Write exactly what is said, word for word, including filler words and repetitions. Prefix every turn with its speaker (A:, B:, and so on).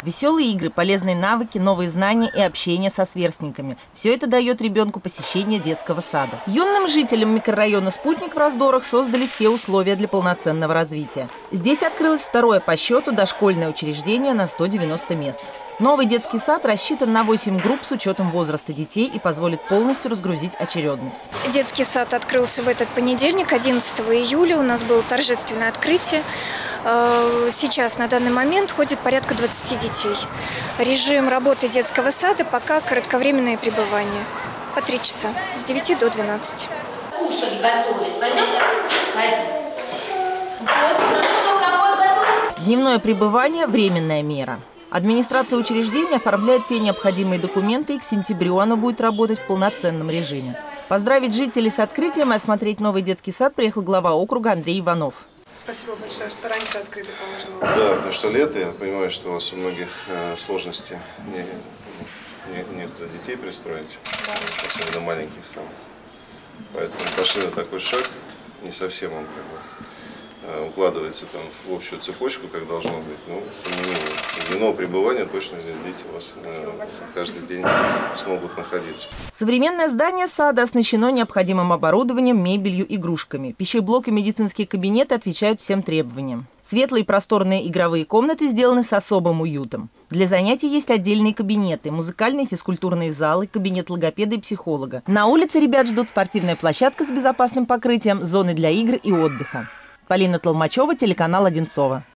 A: Веселые игры, полезные навыки, новые знания и общение со сверстниками – все это дает ребенку посещение детского сада. Юным жителям микрорайона «Спутник» в Раздорах создали все условия для полноценного развития. Здесь открылось второе по счету дошкольное учреждение на сто девяносто мест. Новый детский сад рассчитан на восемь групп с учетом возраста детей и позволит полностью разгрузить очередность.
B: Детский сад открылся в этот понедельник, одиннадцатого июля. У нас было торжественное открытие. Сейчас на данный момент ходит порядка двадцати детей. Режим работы детского сада пока кратковременное пребывание. По три часа, с девяти до двенадцати.
C: Кушать готовить. Пойдем? Пойдем. Вот, что, кого готовить?
A: Дневное пребывание – временная мера. Администрация учреждения оформляет все необходимые документы, и к сенябрю оно будет работать в полноценном режиме. Поздравить жителей с открытием и осмотреть новый детский сад приехал глава округа Андрей Иванов.
D: Спасибо большое, что раньше открыли, поможет.
E: Да, потому что лето, я понимаю, что у вас у многих э, сложности не, не, нет детей пристроить, да. Особенно маленьких самых. Поэтому пошли на такой шаг, не совсем он как бы укладывается там в общую цепочку, как должно быть. Ну, дневного пребывания точно здесь дети у вас э, каждый день смогут находиться.
A: Современное здание сада оснащено необходимым оборудованием, мебелью, игрушками. Пищеблок и медицинские кабинеты отвечают всем требованиям. Светлые просторные игровые комнаты сделаны с особым уютом. Для занятий есть отдельные кабинеты, музыкальные, физкультурные залы, кабинет логопеда и психолога. На улице ребят ждут спортивная площадка с безопасным покрытием, зоны для игр и отдыха. Полина Толмачева, телеканал Одинцово.